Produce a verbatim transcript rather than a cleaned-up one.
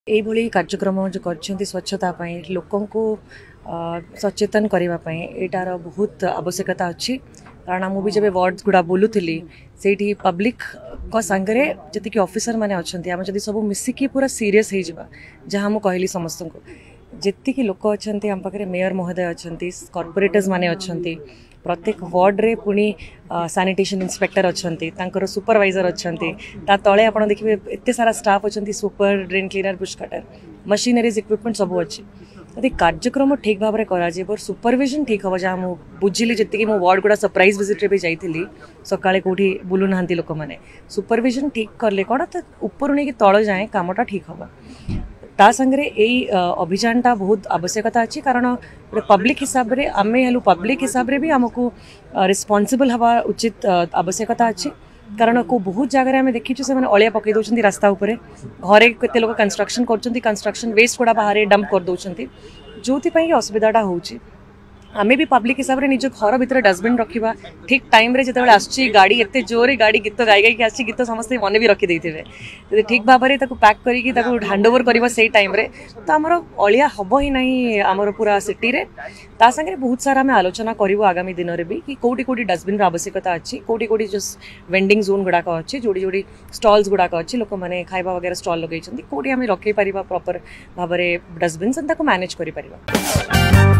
यही कार्यक्रम जो कर स्वच्छता लोकों को सचेतन करने यार बहुत आवश्यकता अच्छी कारण मुझे जब वार्ड्स गुड़ा बोलूली से पब्लिक सांगे जी ऑफिसर मैंने अच्छा आम जब सब मिसिकी पूरा सीरीयस हो जहाँ मुझे कहली समस्त को जी लोक अच्छा आम पाखे मेयर महोदय अच्छा कॉर्पोरेटर्स माने अच्छा प्रत्येक वार्ड रे पुणी सैनिटेशन इंस्पेक्टर अच्छा सुपरवाइजर अच्छा तले आप देखिए एत सारा स्टाफ अच्छा super drain cleaner bush cutter machineries equipment सब अच्छी यदि कार्यक्रम ठीक भाव में कर सुपरविजन ठीक हम जहाँ मुझे बुझिली जी मो वार्ड गुड़ा सरप्राइज विजिट भी जाइली सकाळे कौटी बुलू ना लोक मैंने सुपरविजन ठीक कले कौन तो ऊपर नहीं तल जाए कामटा ठीक हम ता संगे यही अभियानटा बहुत आवश्यकता अच्छी कारण पब्लिक हिसाब से आम हेलु पब्लिक हिसाब से भी आमको रिस्पांसिबल हवा उचित आवश्यकता अच्छी कारण को बहुत जगह आम देखीचु से अलिया पकई दौरान रास्ता उपरे घरे केते लोग कंस्ट्रक्शन कर कंस्ट्रक्शन वेस्ट गुड़ा बाहर डंप कर दौरान जो असुविधाटा होची आमे भी पब्लिक हिसाब से निज घर भितर डस्टबिन रखा ठीक टाइम रे जिते आसची गाड़ी एते जोरे गाड़ी गीत गाई गाई आसी गीत समस्त मन भी रखी देते ठीक भाव में पैक करके हैंड ओवर कर टाइम रे तो आमर अलिया हम ही ना आमर पूरा सिटी रे ता संगे बहुत सारा आम आलोचना करूँ आगामी दिन में भी कि कौटी कौटी डस्टबिन आवश्यकता अच्छी कौटी कौटी जो वेंडिंग जोन गुड़ाक अच्छी जोड़ी जोड़ी स्टॉल्स गुड़ाक अच्छी लोक मैंने खाଇବା वगैरह स्टॉल लगे कौटी आम रखी पार प्रॉपर भाव में डस्टबिन मैनेज कर।